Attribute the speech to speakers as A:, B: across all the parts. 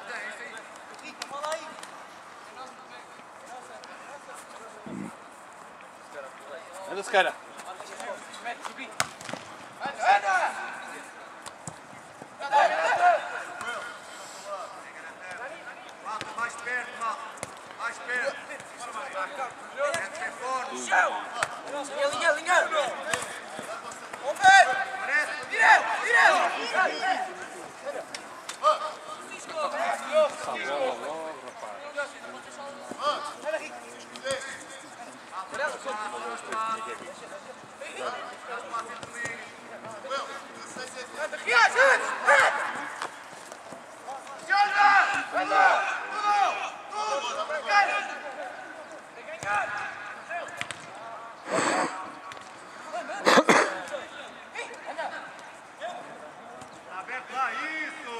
A: Anda, se cara.
B: Mais perto, malta. Mais perto.
C: Linha. Direto.
B: Aberto lá, isso.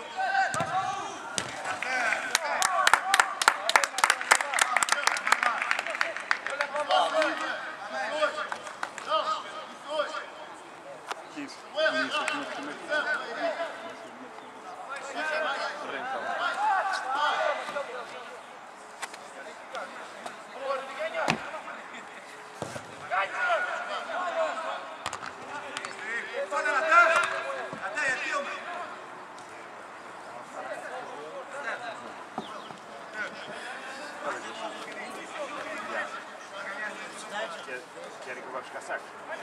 A: Querem que eu vá buscar saco?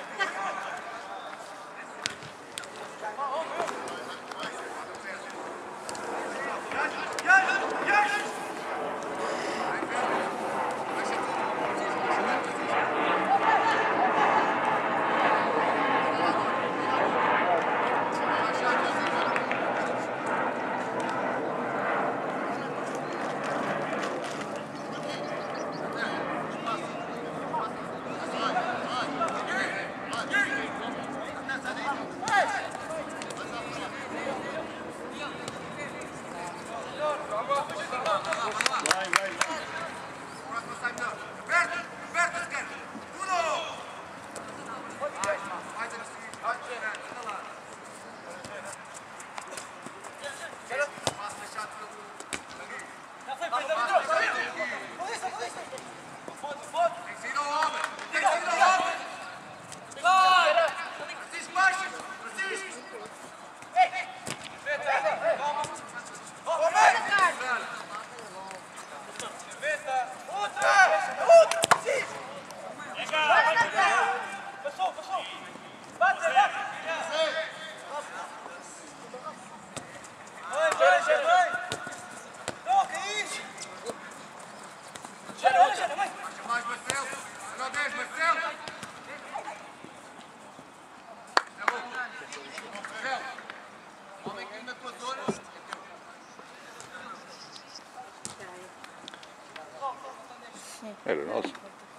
D: Era nosso.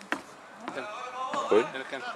D: Foi?
A: Era canto.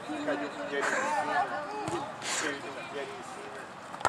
A: Caiu um dinheiro em cima. Cheio de um dinheiro em cima.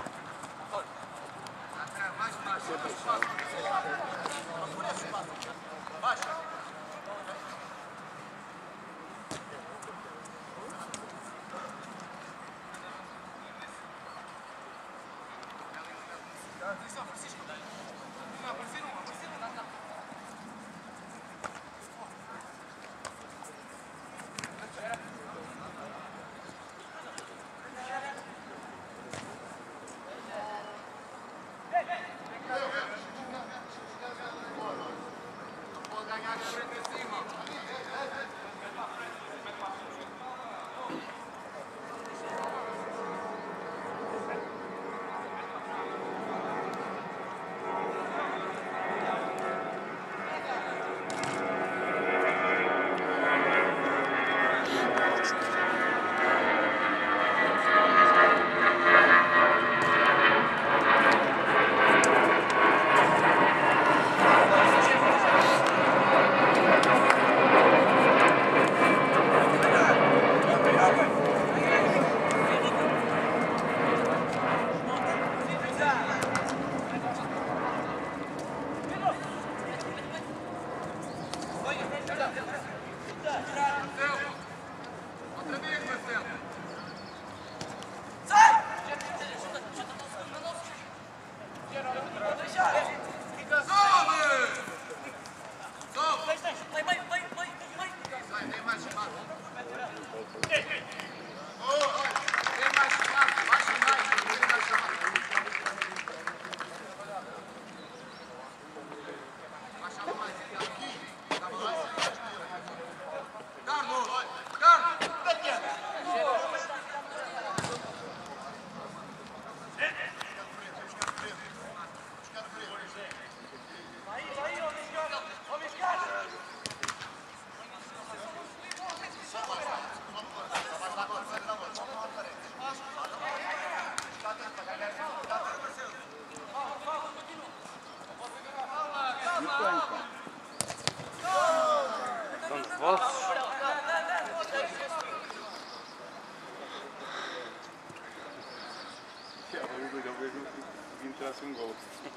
D: Um gol.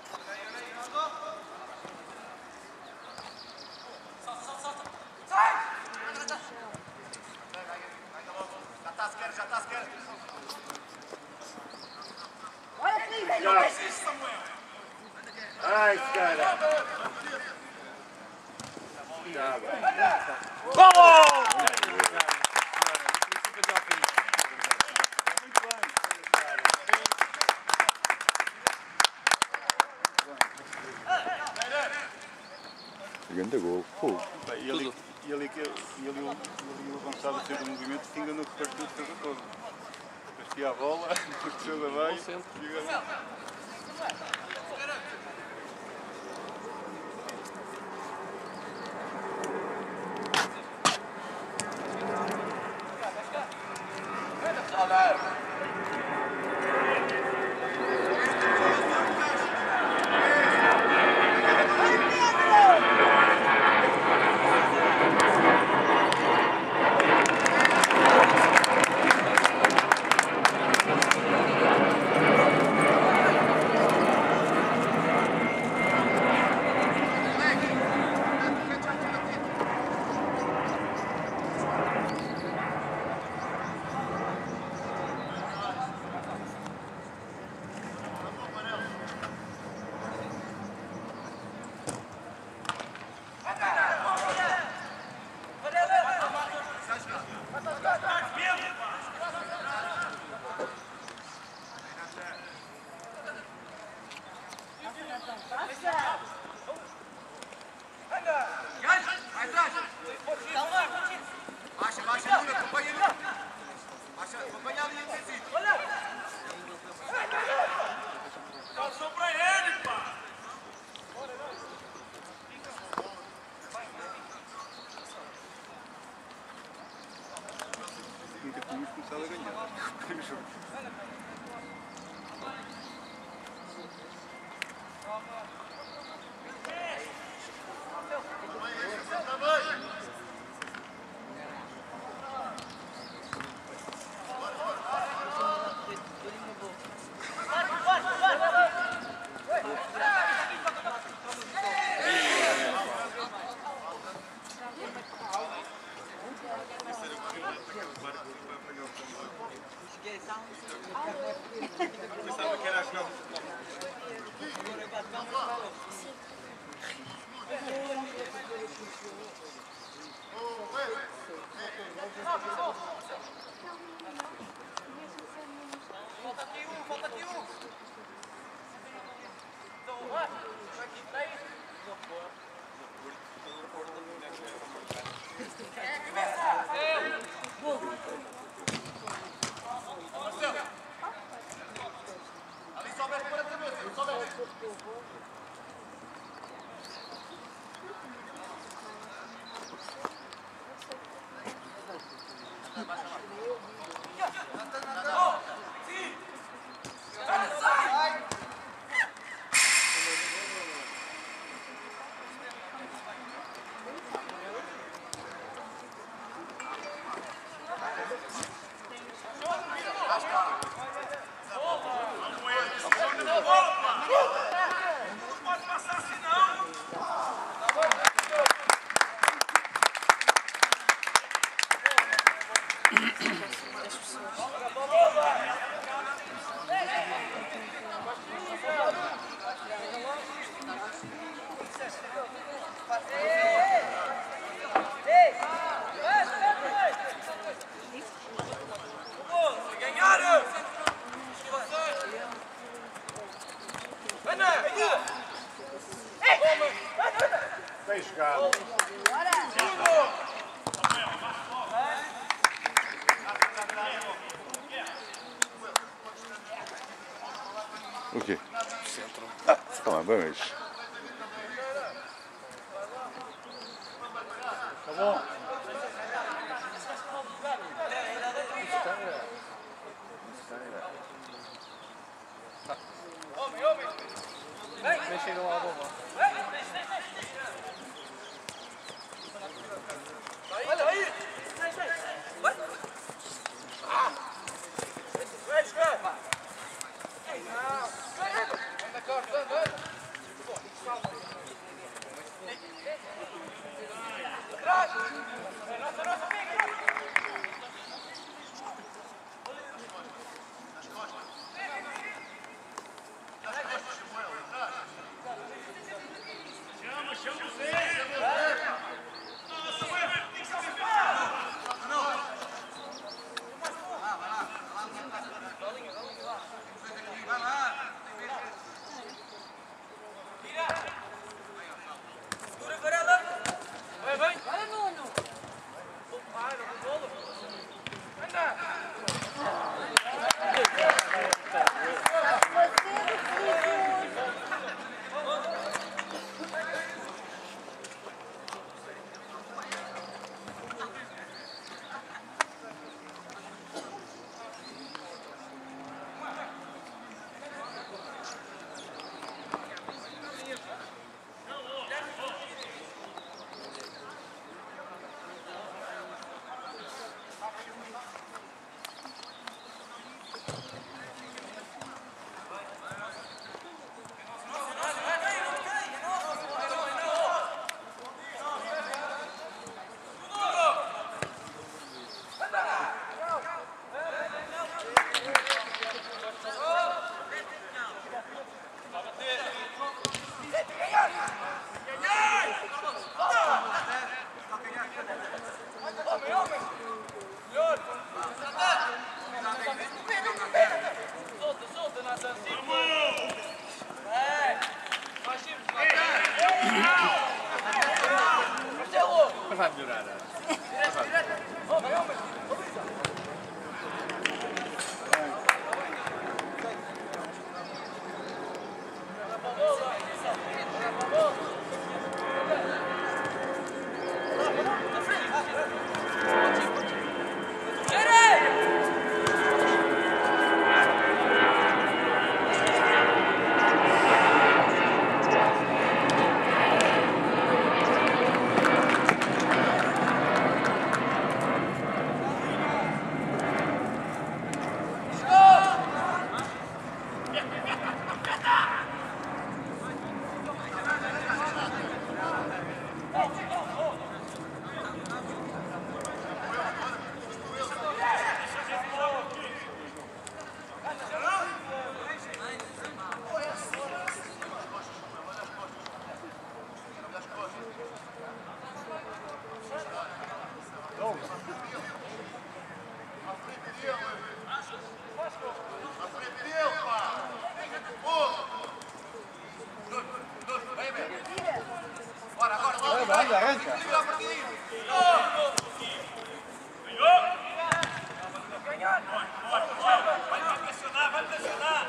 B: Já tá esquerdo.
A: Ai, cara.
C: Vamos!
D: Grande gol.
A: E ali o avançado a fazer o movimento que enganou que partiu de casa toda. Vestia a bola, puxou da baixa e enganou. Nunca tínhamos começado a ganhar. Bem jogado.
C: O quê? Centro. Ah, está lá, bem, mas...
A: Tá bom.
E: Nem chega lá a bola. Olha aí! Vai melhorar.
A: Anda, arranca.
B: Vai pressionar.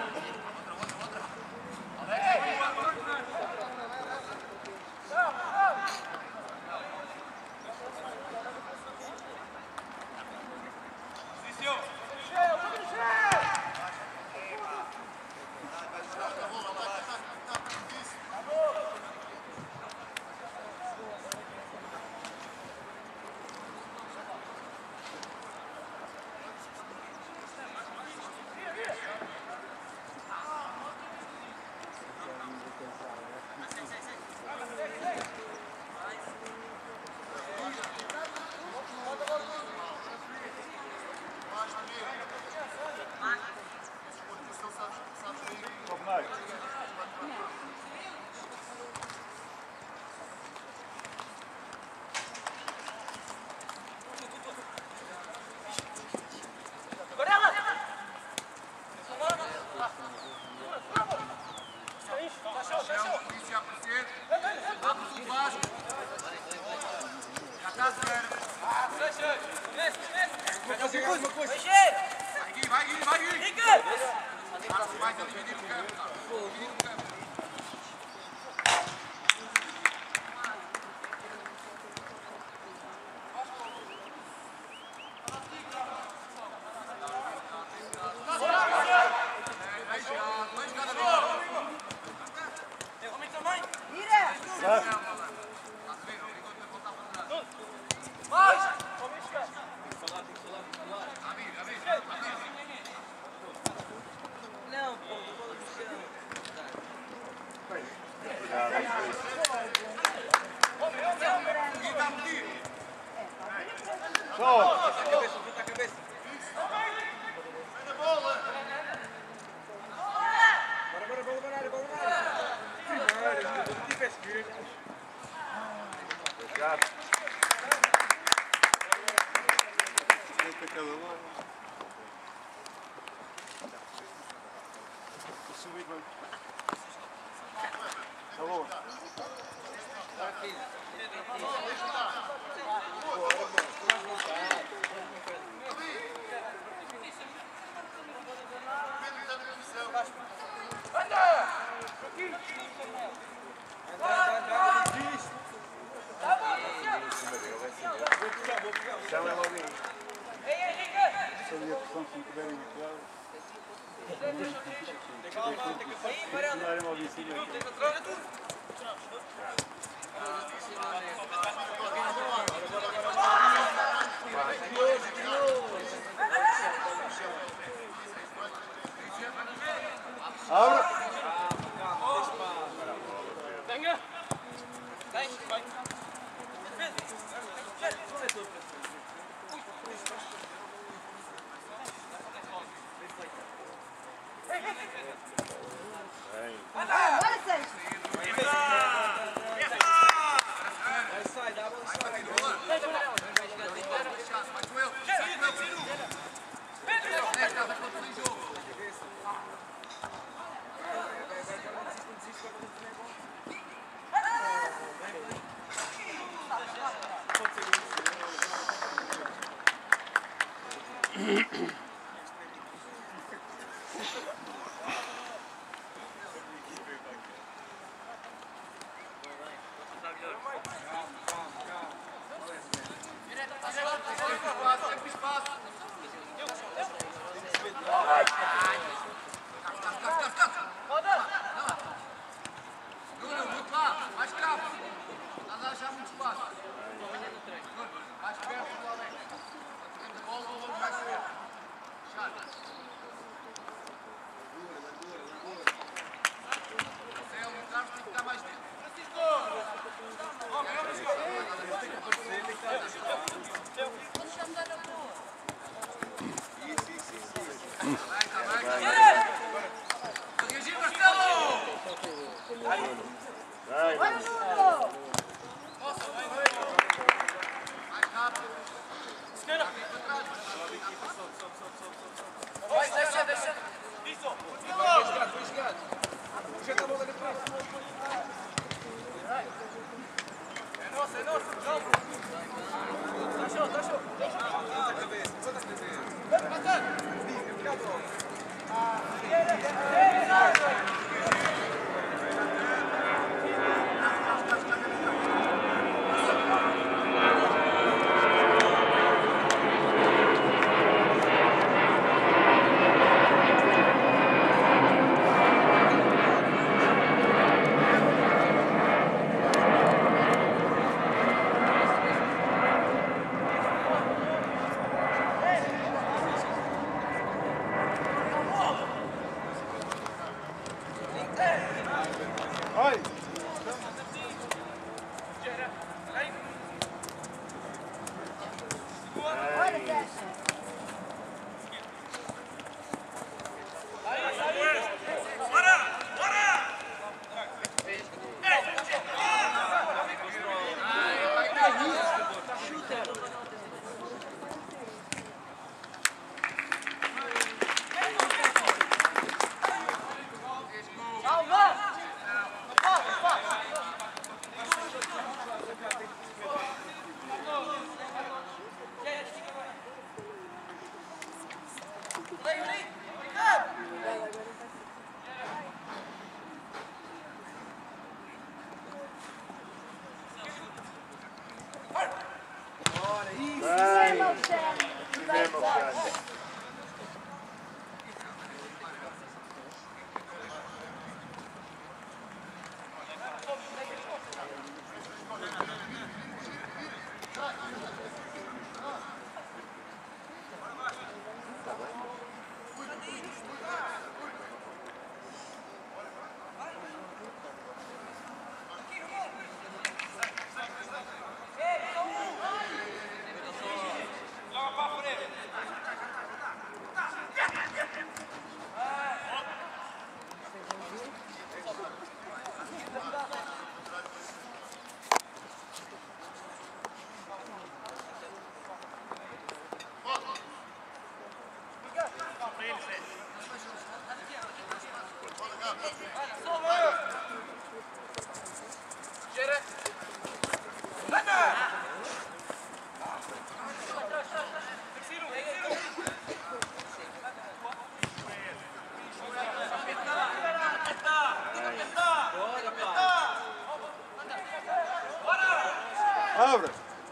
A: Abre!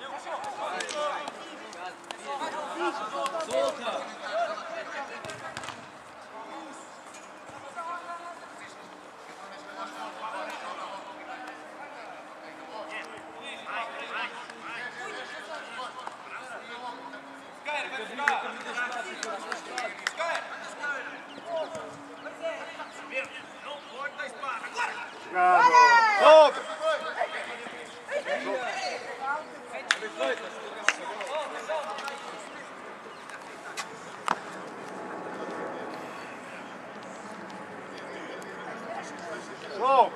A: Bravo! Abre! Go!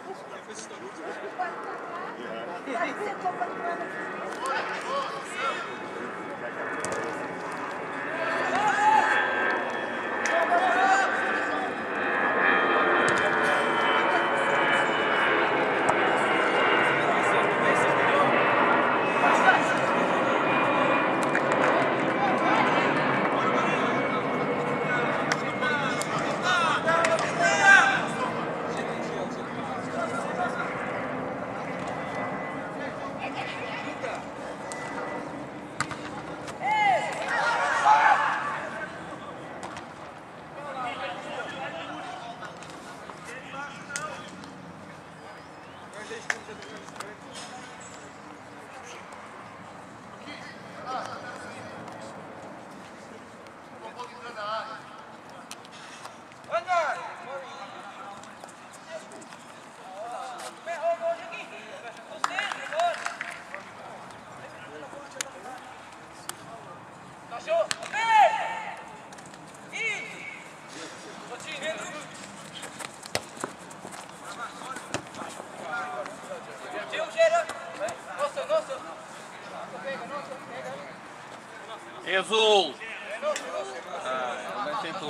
C: É azul! Ah, não tentou.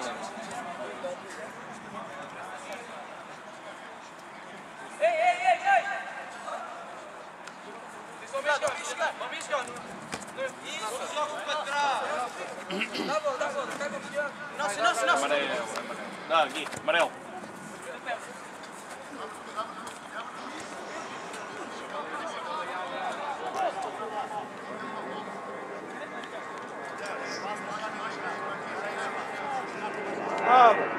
C: Amarelo. Não, aqui, amarelo.
A: Abre!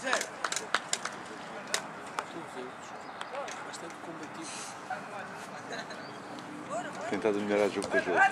E: Bastante combativo.
C: Tentado melhorar o jogo com o jogo.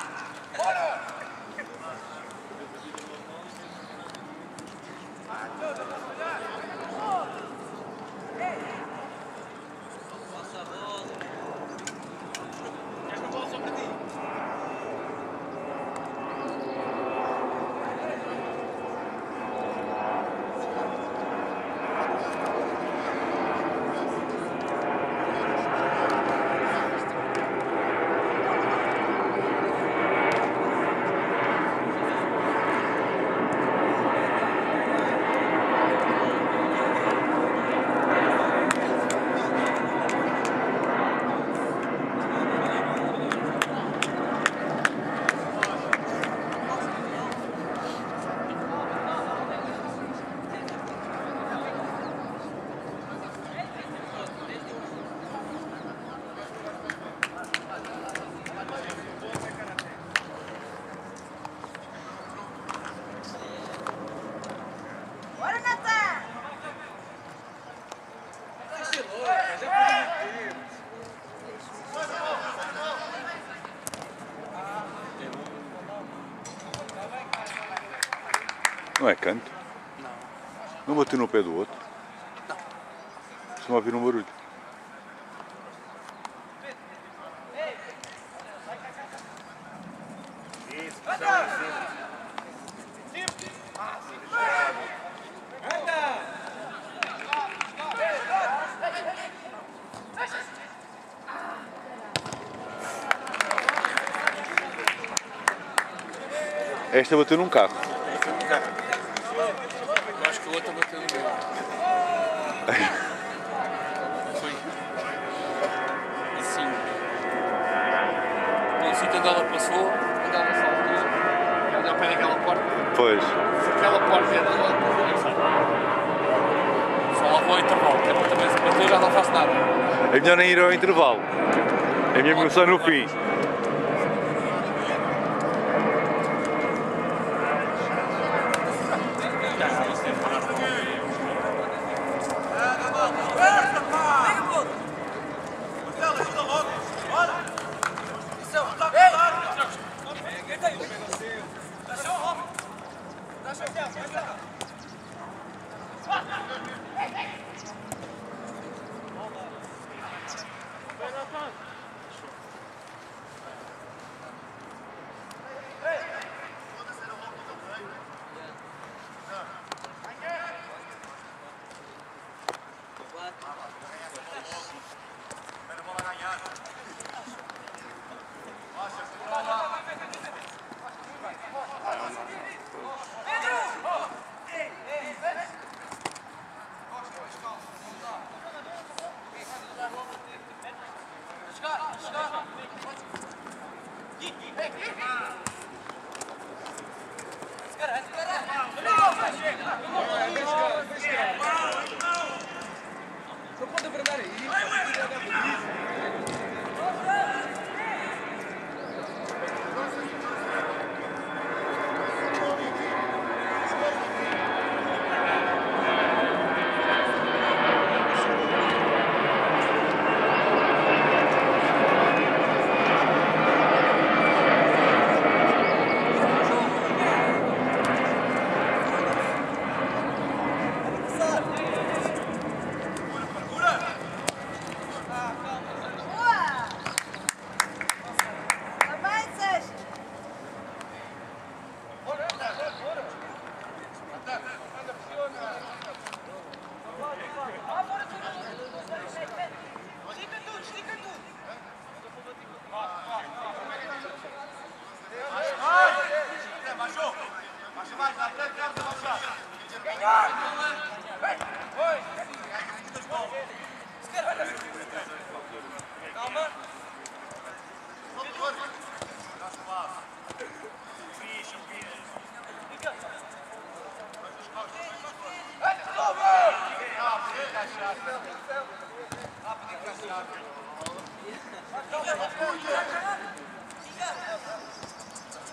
C: Não é canto?
E: Não.
C: Não bateu no pé do outro?
E: Não.
C: Estão a ouvir um barulho. Esta bateu num carro.
E: Eu acho que o outro bateu no meu. Foi assim. No sítio onde ela passou, onde ela saltou, onde ao pé daquela porta.
C: Pois.
E: Se aquela porta é da lá, só lá vou ao intervalo, que é para também se bater, já não faço nada.
C: É melhor nem ir ao intervalo. É mesmo só no fim.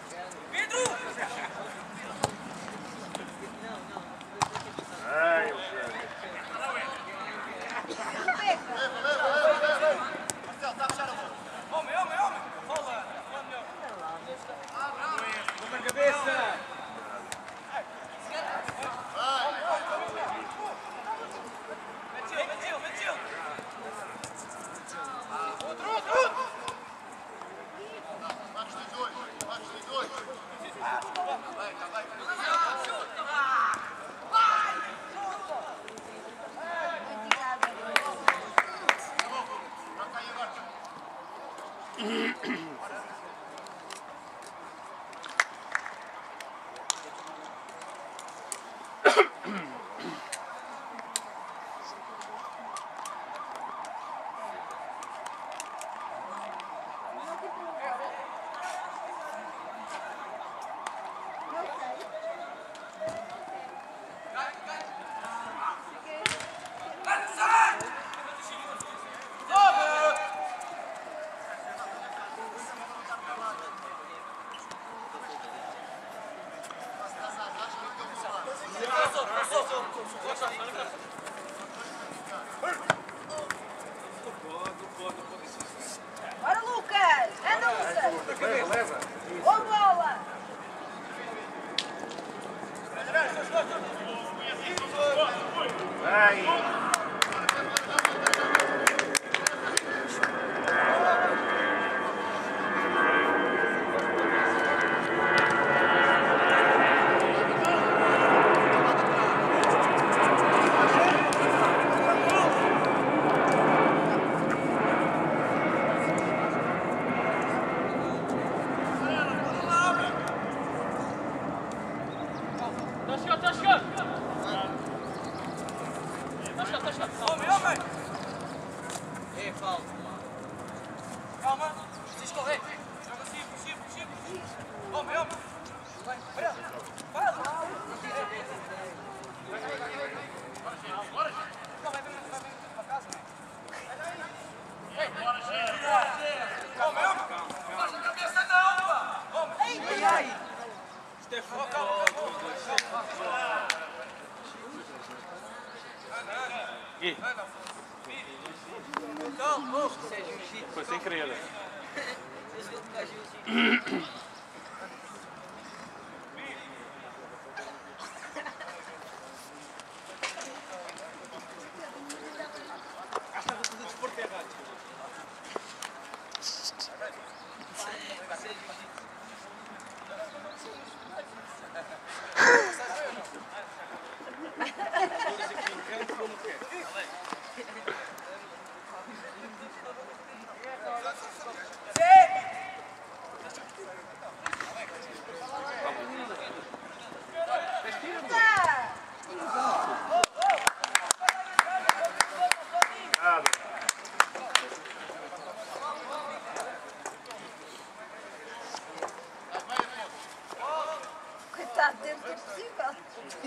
B: Ai,
F: Bora, Lucas! Anda, Lucas!
C: Leva.
F: Boa bola!
C: Vai.
E: Foi sem querer.
F: Coitado, dentro do possível.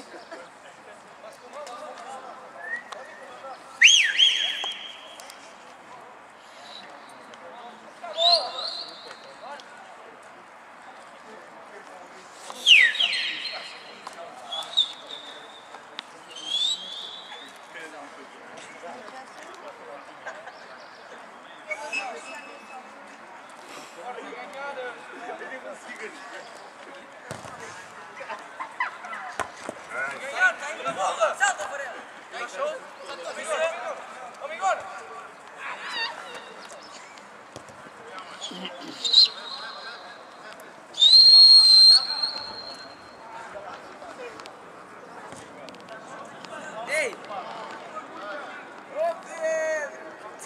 B: Salta, Varela! Ei! Ô, Pedro!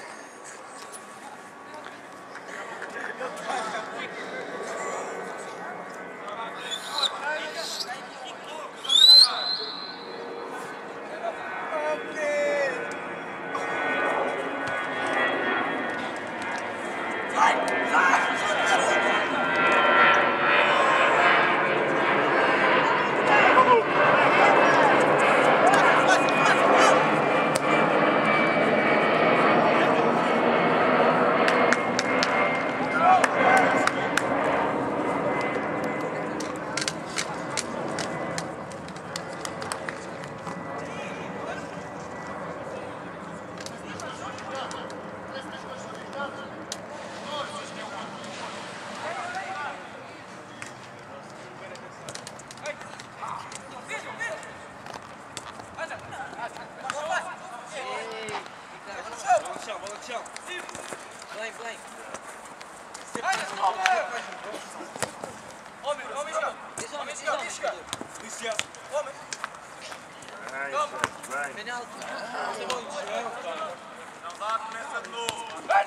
B: Não dá, começa de novo.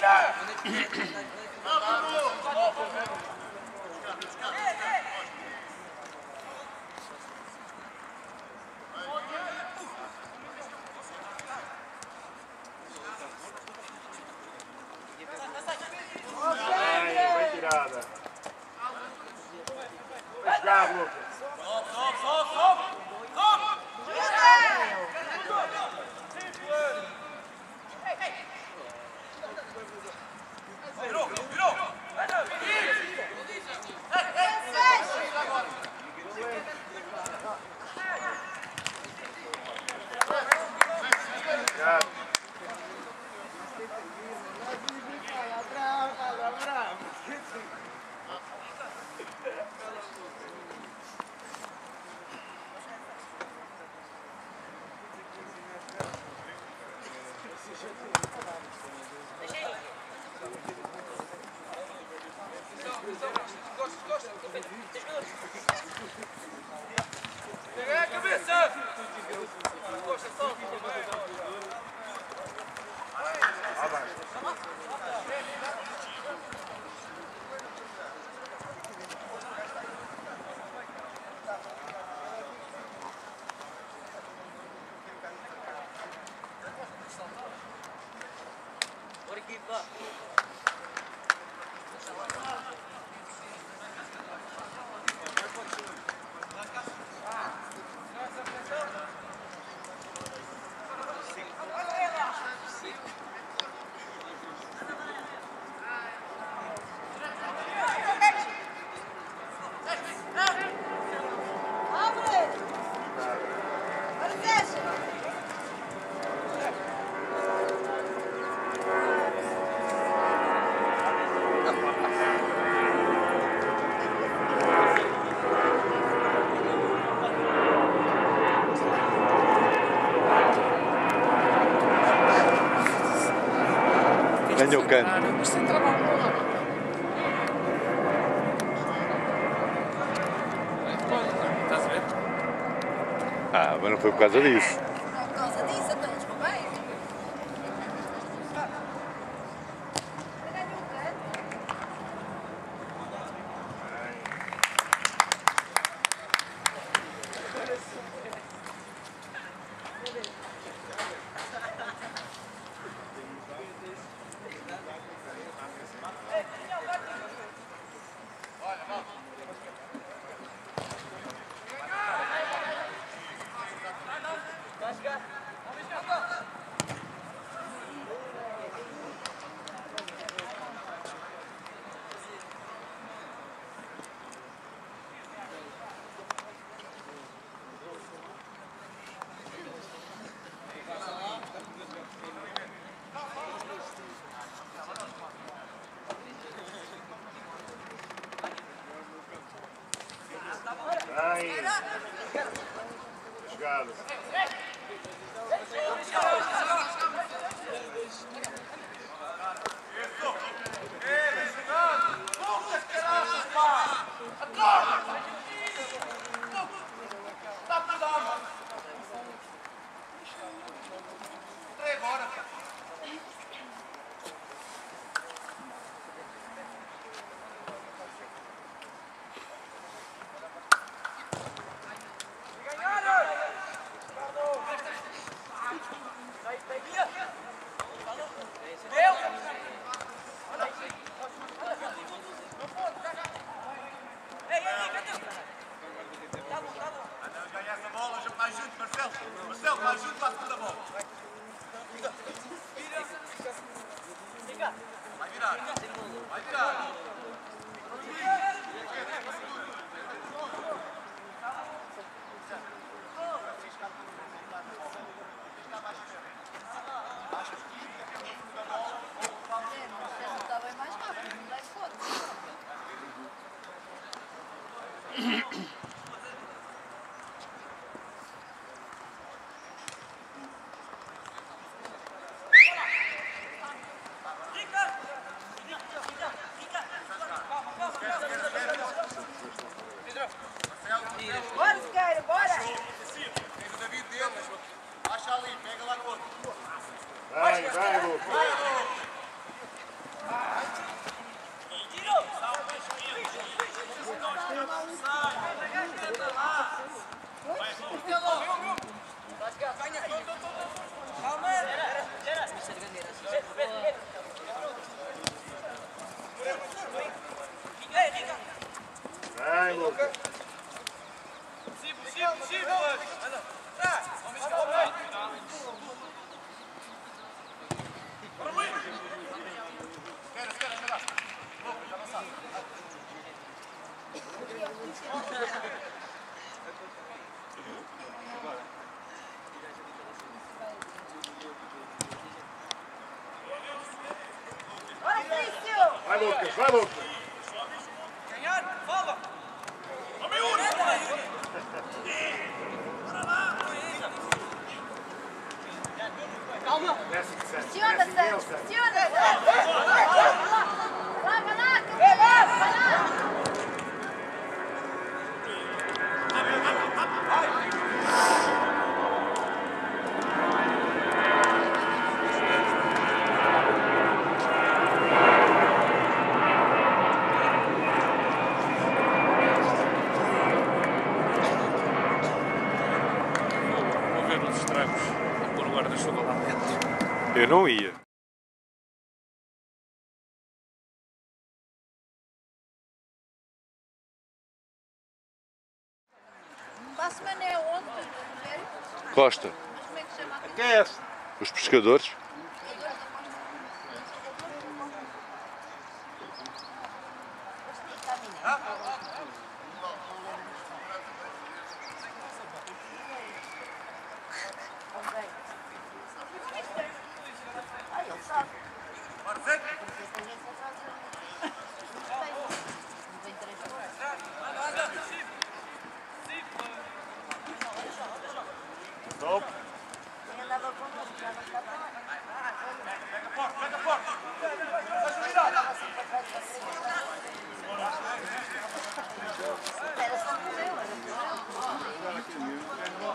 C: Vai tirada. Vai jogar, Lucas.
B: Sobe! Virou! Pega a cabeça! Costa, solta! Bora aqui, vá!
C: Ganhou o canto.
E: Mas sem trabalho. Estás a ver?
C: Ah, mas não foi por causa disso.
F: Por causa disso, então eles vão bem. Ganhou o canto.
A: Jogada.
B: Ganha essa bola, mais junto, Marcelo. Marcelo, mais junto para a segunda bola. Vai virar. Vai virar.
F: Está bem mais rápido, não dá foto. Bora, Sequeira, bora!
B: Tem o David dentro. Baixa ali, pega lá no outro.
A: Vai, Lucas. Vai, Lucas.
F: Bora, Felício!
A: Vai, Lucas. Vai, Lucas.
B: Ganhar, fala!
F: Pressiona, Sérgio. Pressiona, Sérgio. Vai lá, vai lá.
C: Vou ver os estragos. Vou pôr o guarda-chuva lá dentro.
D: Eu não ia.
F: Para a semana é onde?
C: Costa.
F: Mas como é que se chama aquilo?
A: Aquece.
C: Os pescadores.
F: Ah, ele sabe. Vem 3 horas.
A: Top.
F: Quem andava connosco já não está bem. Era só com eu, era com eu.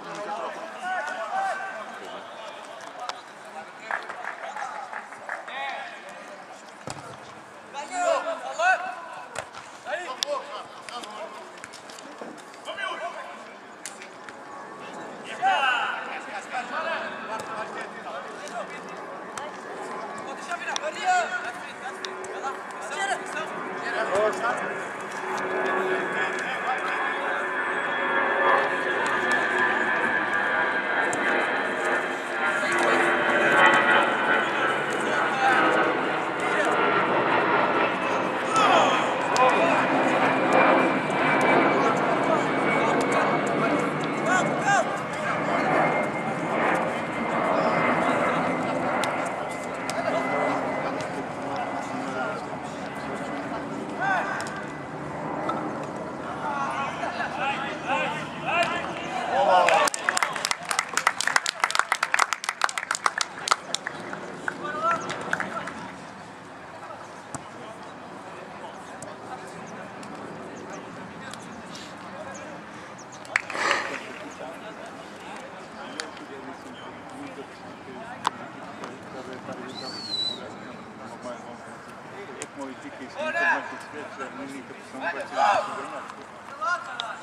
A: É como eu digo, isso nunca mais percebes, a única pressão vai ser a segurança.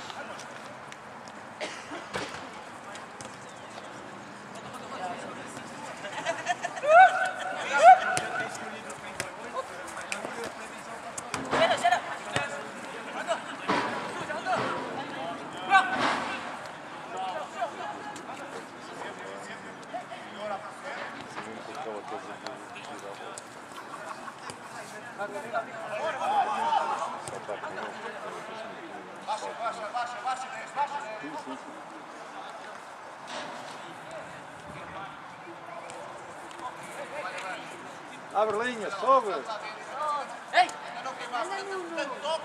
A: Abre linha, sobe!
F: Ei! Anda no...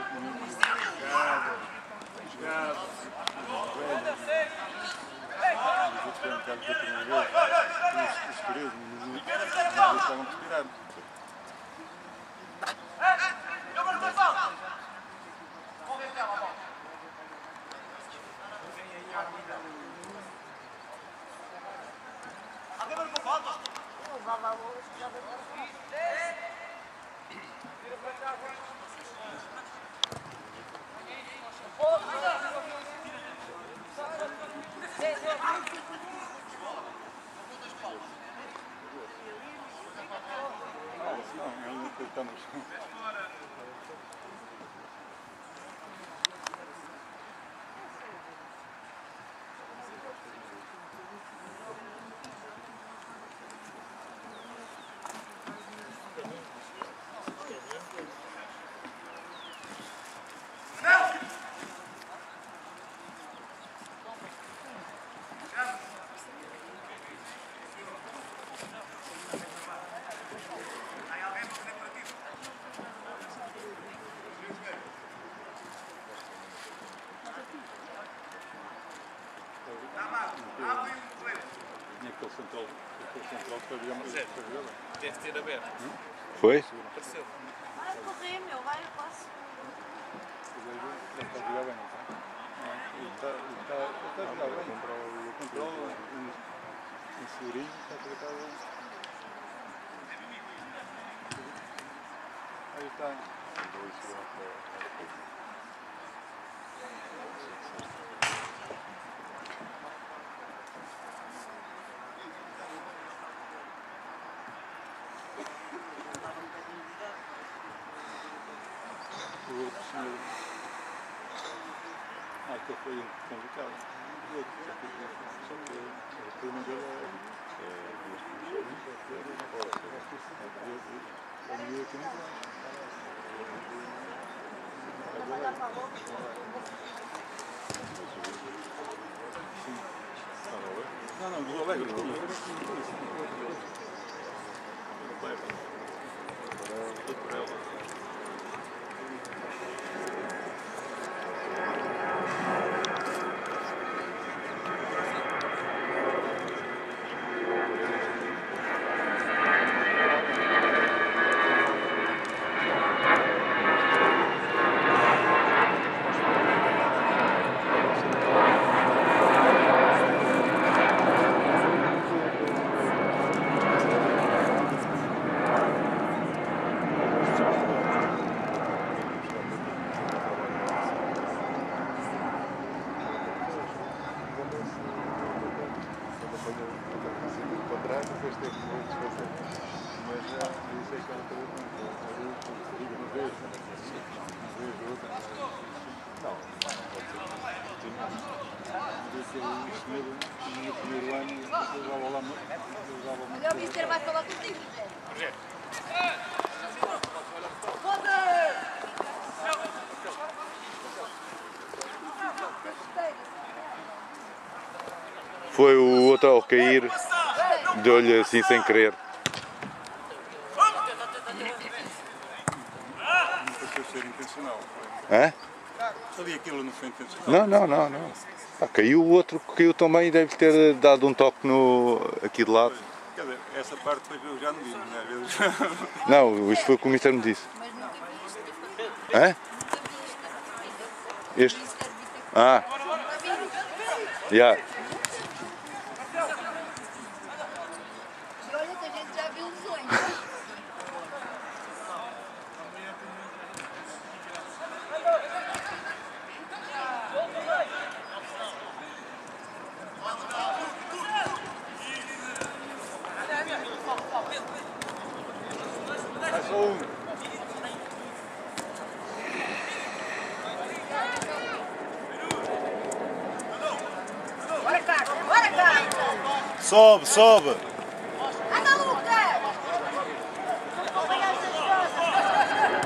C: Deve ter aberto.
G: Foi?
C: Apareceu.
F: Vai correr, meu, vai, eu posso.
A: Está a jogar bem, não está? Está a jogar bem. Controla um segurinho, está a tratar bem. Aí está. O outro senhor, que foi convocado. O outro, só que o problema dele é o meu aqui no Não, do Alegre.
F: Olha, o mister vai falar contigo, Zé.
G: Foi o outro ao cair, deu-lhe assim sem querer.
A: Não pareceu ser intencional.
G: Hã?
A: Ali aquilo não foi intencional.
G: Não. Ah, caiu, o outro caiu também e deve ter dado um toque aqui de lado.
A: Quer dizer, essa parte depois eu já não vi, né? Às vezes.
G: Não, isto foi o que o mister me disse.
F: Mas nunca vi isto.
G: Hã?
F: Nunca vi isto.
G: Este? Ah, já.
F: E olha que a gente já viu lesões.
A: Vai só um.
F: Bora, Carlos! Bora, Carlos!
G: Sobe, sobe!
F: Anda, Lucas! Vou pegar essas coisas!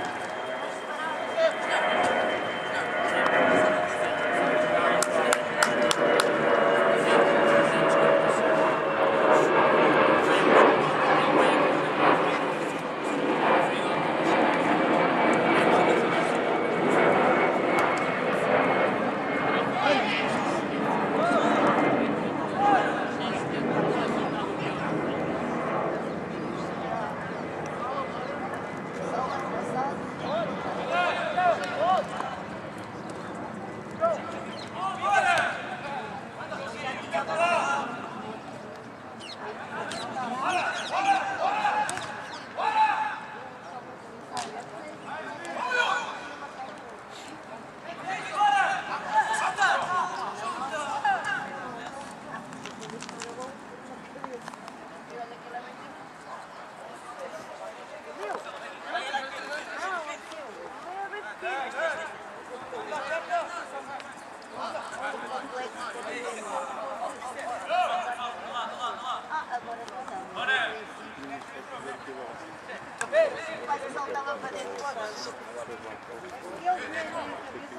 F: Mas eu só estava para dentro do agora. Eu mesmo.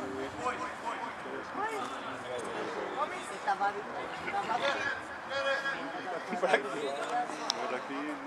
F: Eu estava a ver.
A: Agora aqui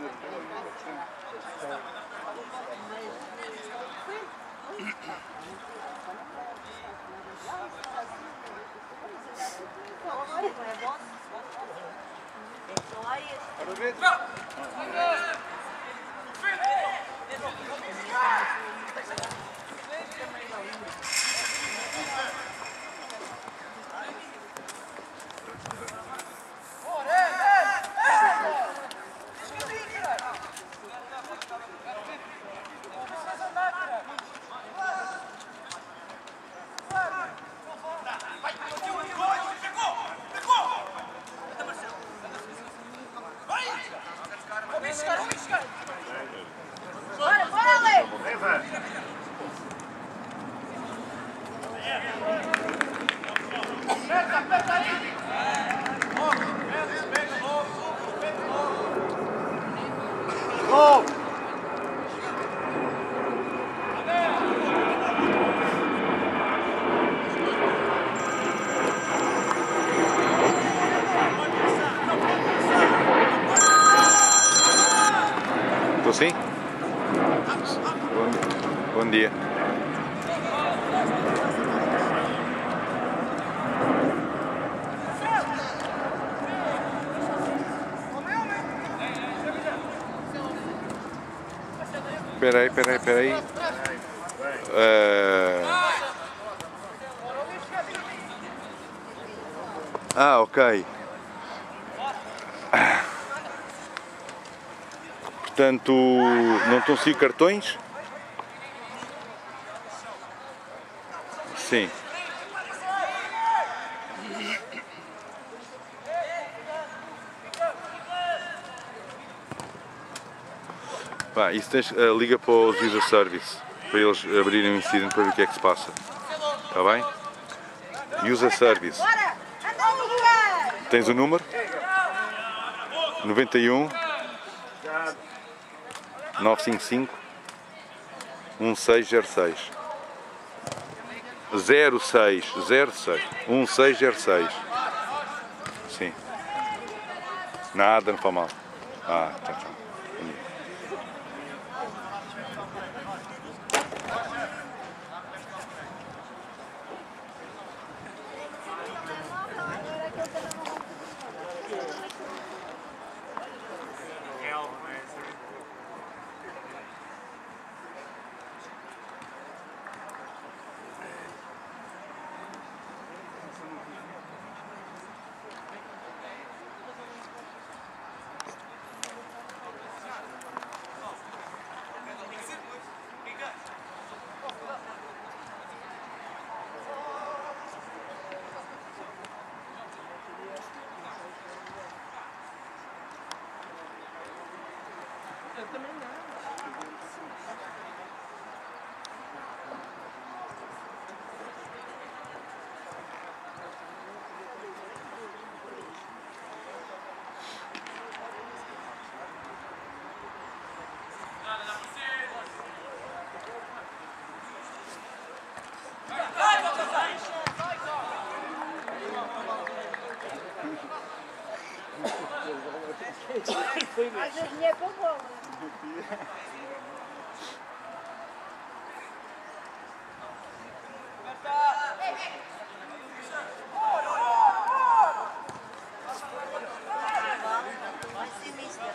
G: Estou sim? Bom dia. Espera aí. Ok. Portanto, não estão se cartões? Sim. Pá, isso tens, liga para os user service, para eles abrirem o incidente para ver o que é que se passa. Está bem? User service. Tens o número? 91 955 1606 1606 Sim. Nada, não faz mal. Tchau.
F: Às vezes nem é para bola. Vai ser mister.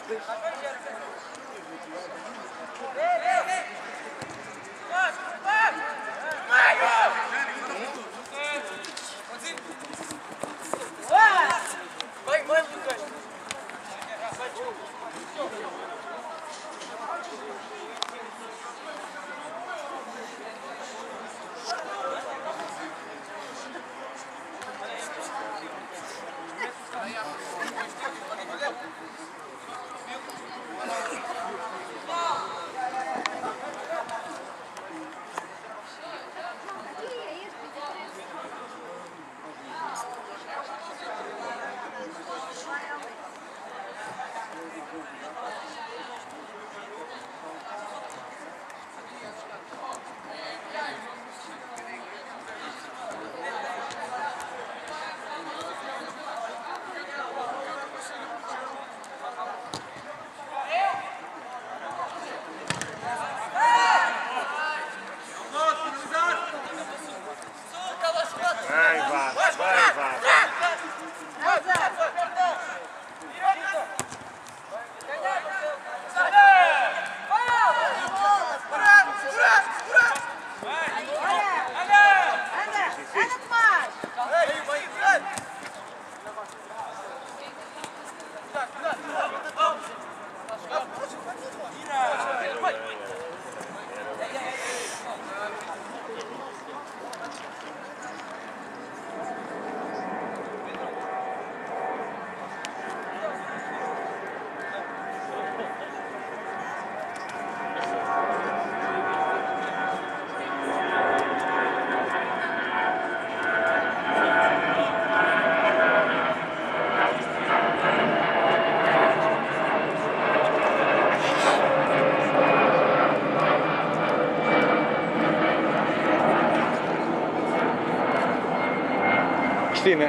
G: Cristina.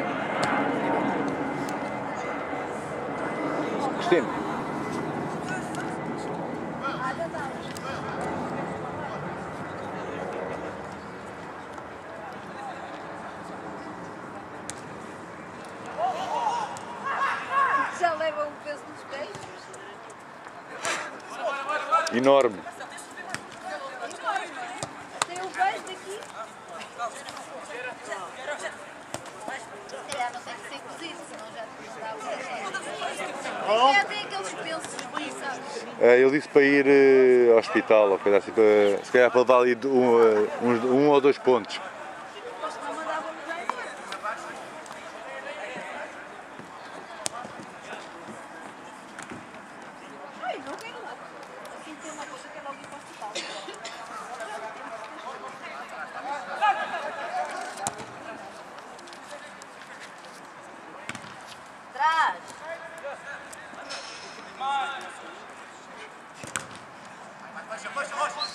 G: Cristina.
F: Já leva um peso nos peitos.
G: Enorme.
F: Tem um peixe daqui. Se calhar não tem que ser cozido, senão já estava. Tem aqueles pensos esboliçados.
G: Eu disse para ir ao hospital, ou coisa assim, se calhar para levar ali um ou dois pontos.
F: Não mandavam-nos já embora. Ai, não quero lá. Assim tem uma coisa que é logo ir para o hospital. Trás.
B: Puxa, puxa, puxa.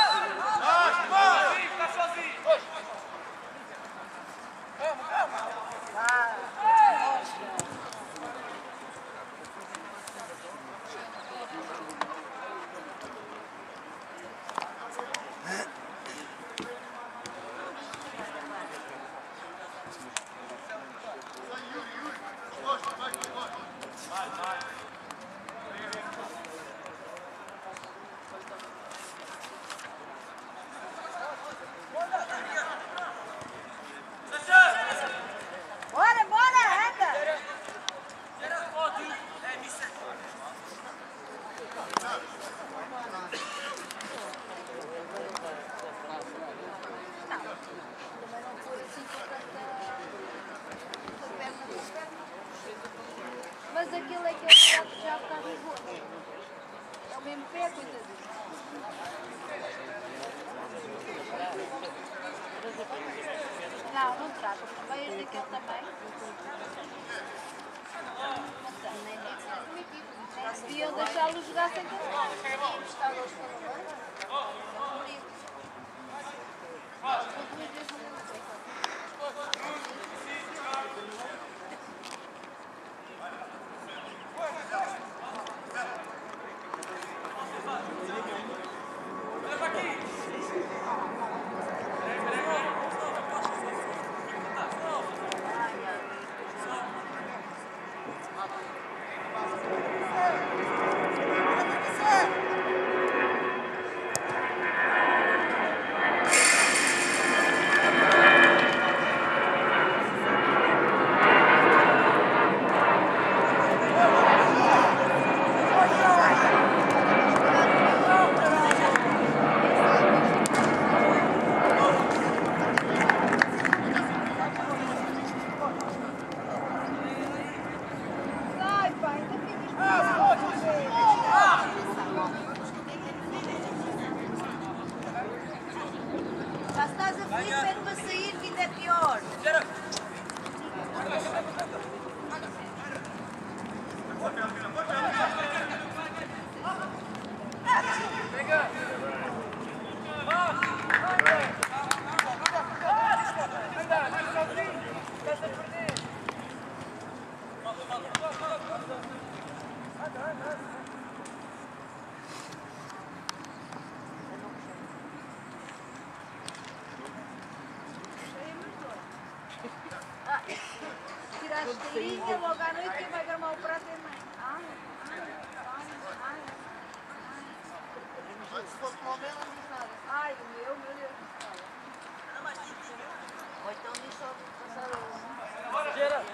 F: Bora, bora, anda! Mas aquilo é que ele já está no gol. É o mesmo pé, coitadinho. Não, não traga. Vai este daquele também. Deviam deixá-lo jogar sem cantar. esteirinha, logo à noite quem vai gramar o prato é mãe. Se for como o meu, não diz nada. Ai, o meu Deus. Ou então diz só passar o... Gera!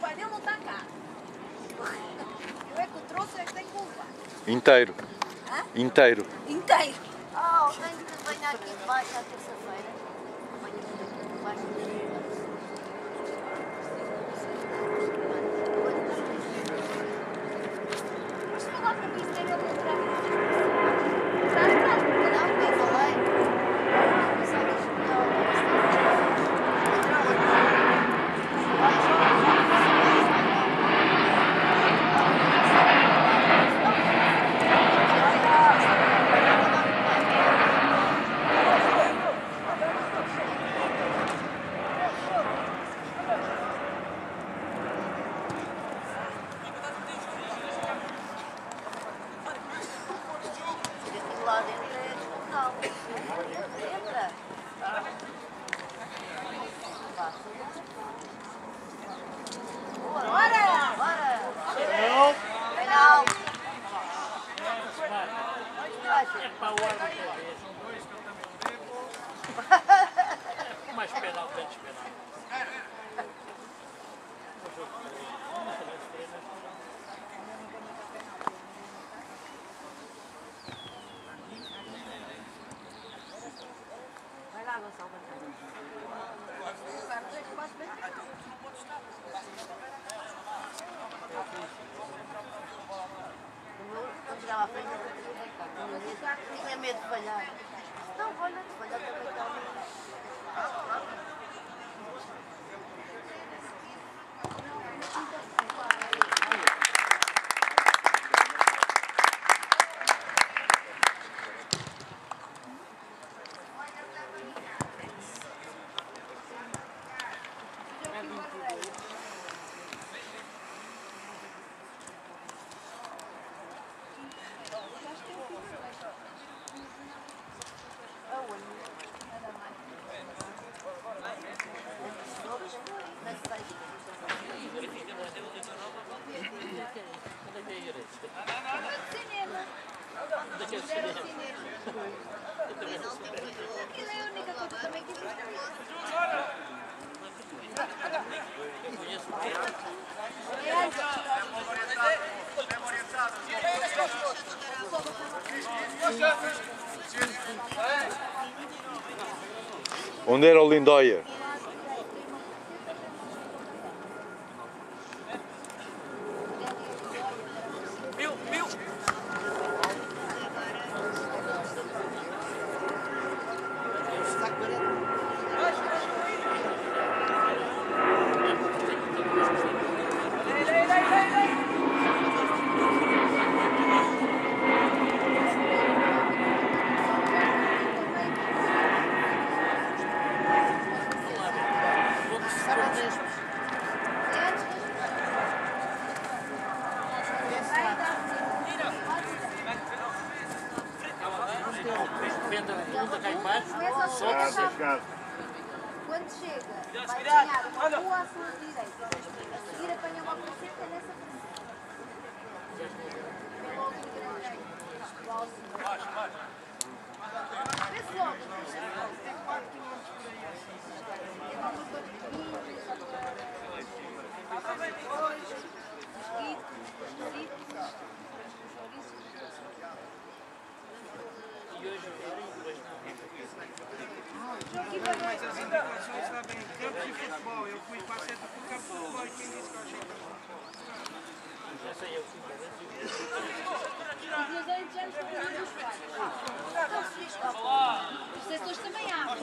F: pai dele não está cá. Eu é que o trouxe, é que tenho que levar.
G: Inteiro.
F: Hã?
G: Inteiro.
F: Inteiro. Oh, tenho que venha aqui debaixo à terça-feira. Venho aqui debaixo. Mas se falar para mim, se ele entrar. Não, eu falei. Mas só diz que lá dentro é desconfortável. Entra. Bora! Bora! Penal! Penal!
C: É para o árbitro outra vez. Mais penal, menos penal.
F: Vai lá, Gonçalo. Quando chegava à frente, eu tinha medo de falhar. Não, olha, falhar também está. Aquilo é a única coisa que também quis
G: Onde era o Lindóia? Quando chega, vai apanhar uma rua à sua direita. A seguir apanha uma placenta nessa placenta. É logo de grande. Vê-se logo. Tem 4 km por aí. É uma coisa pequenina.
C: E hoje depois não.
H: Mas as indicações sabem campo de futebol. Eu fui para a seta por campo de futebol e quem disse que eu achei que
C: Já sei eu que
F: Os setores também abrem.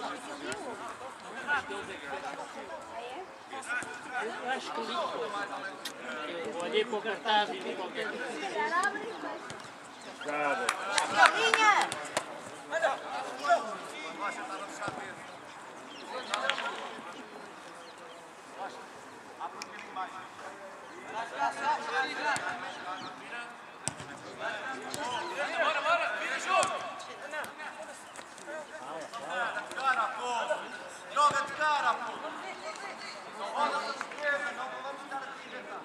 C: eu acho que li. Eu olhei para o cartaz e vi qualquer coisa.
F: Galinha!
B: Joga de cara, pô! Olha a esquerda, não vamos estar aqui a inventar.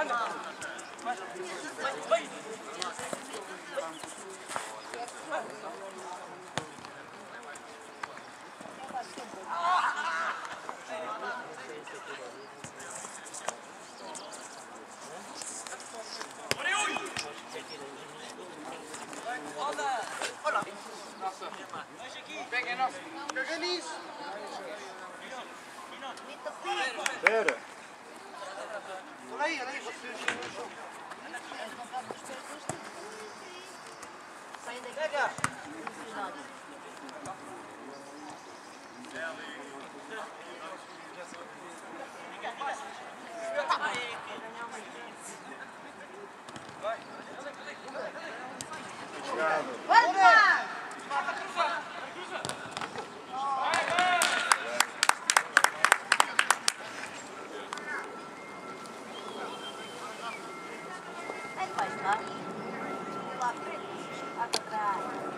A: Espera.
H: Olha aí, vocês.
F: Sai daqui. Vai lá! Aí faz lá. Lá frente. Lá para trás.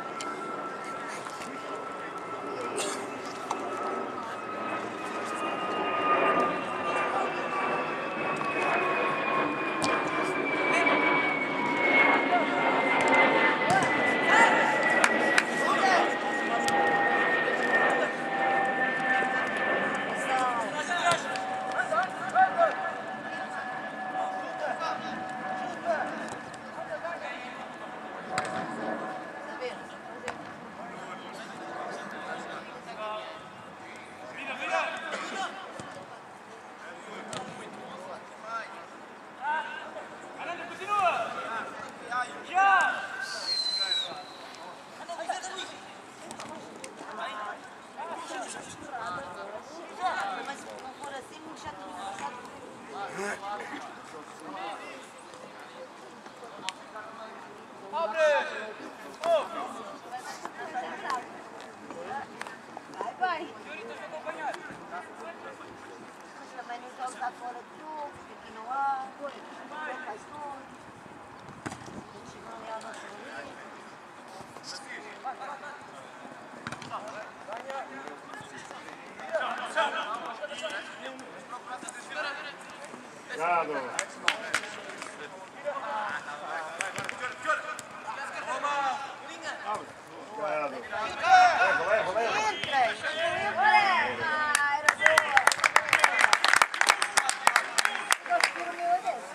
F: Mas se não for assim, já tinha passado. Vai, vai. Mas também não jogo lá fora de novo, porque aqui não há. Não faz tudo. Chegam ali à nossa linha.
A: Cuidado. Cuidado. Leva, leva, leva.
F: Entra! Entra! Ah, era boa! Posso ter o meu adesso?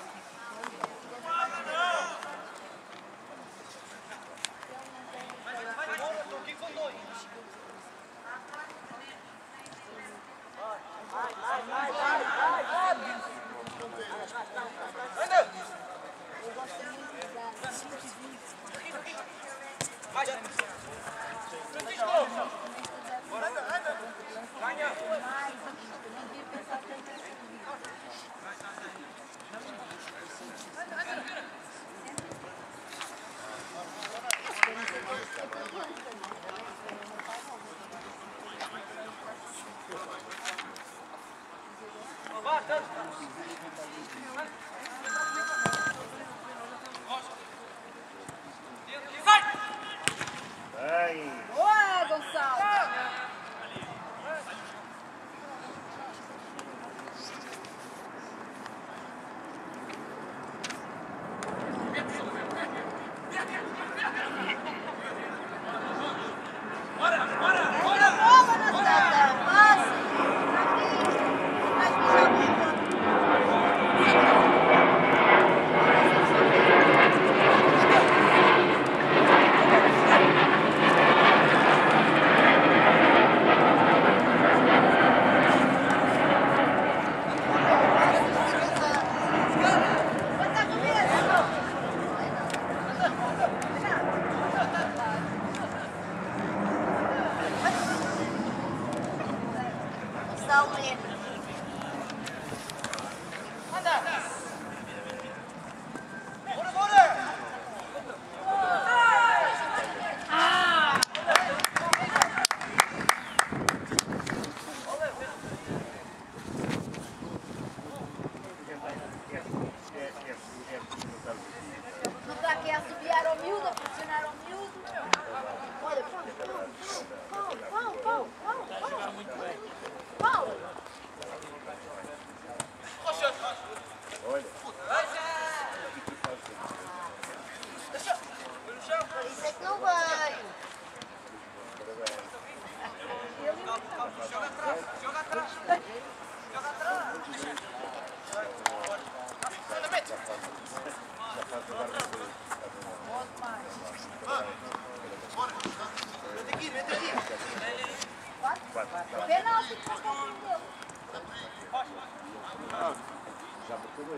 B: Estou aqui com dois.
F: Eu gosto muito de dar.
B: Mais.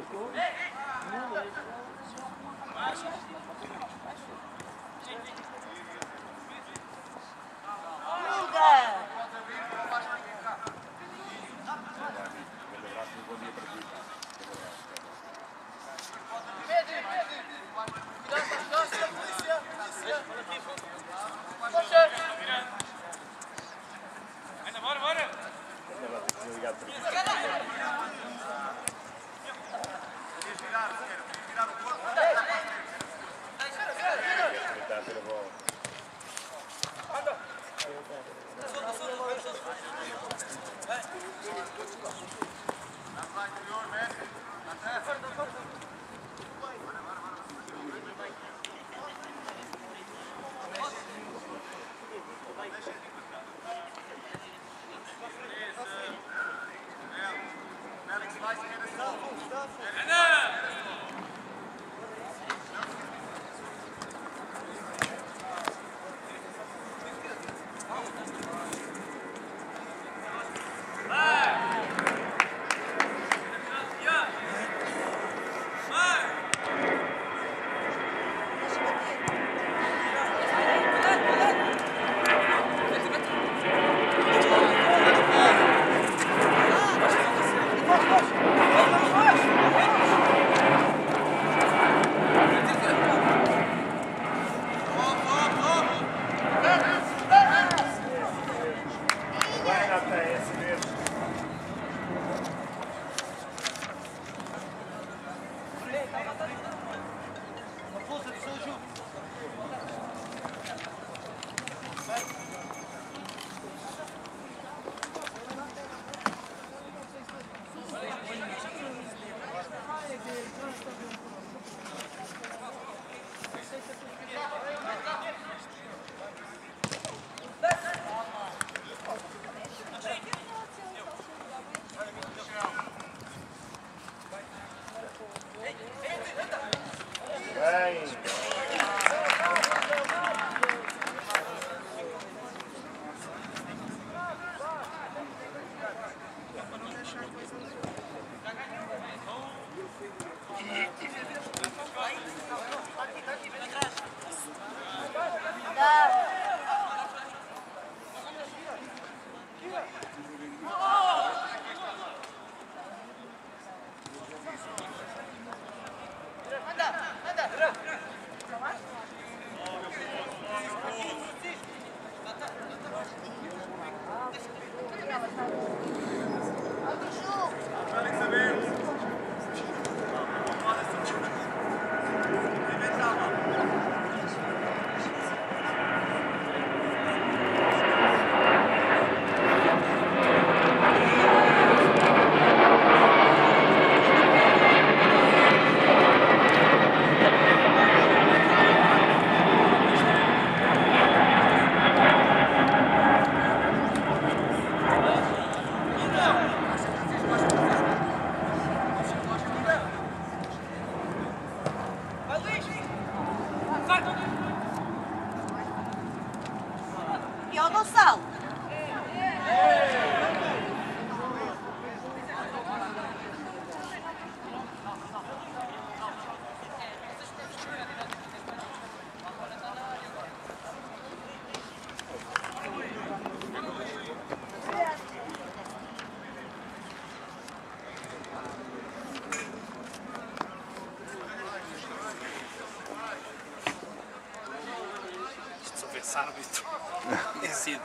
C: Árbitro. Decide.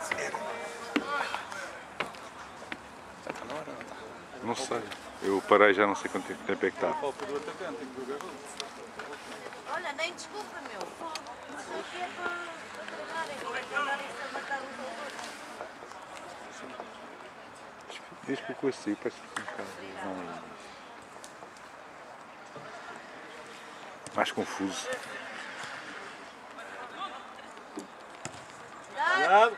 C: Está na hora, não está?
G: Não sei. Eu parei já não sei quanto tempo é que está.
A: Falta do atacante, tem que jogar.
F: Olha, nem desculpa, meu. Mas o que é para treinarem? Não é para andarem a matar uns aos outros.
G: Desde que o coisa saiu, parece que um bocado mais confuso.
A: Cuidado!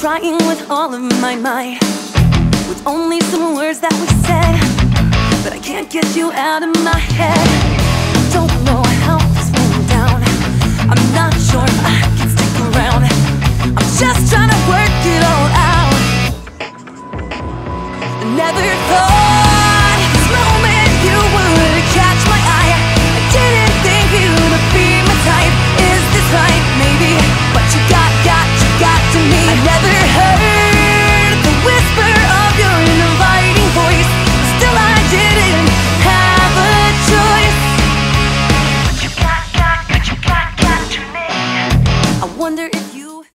I: trying with all of my might, with only some words that we said, but I can't get you out of my head. Don't know how this went down, I'm not sure if I can stick around. I'm just trying to work it